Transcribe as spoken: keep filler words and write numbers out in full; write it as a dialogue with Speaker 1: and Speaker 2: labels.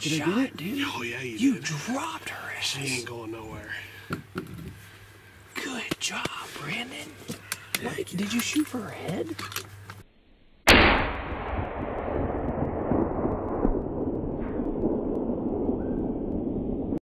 Speaker 1: shot, dude.
Speaker 2: Oh, yeah, you,
Speaker 1: you
Speaker 2: did.
Speaker 1: dropped her ass.
Speaker 2: She ain't going nowhere.
Speaker 1: Good job, Brandon. What, did you shoot for her head?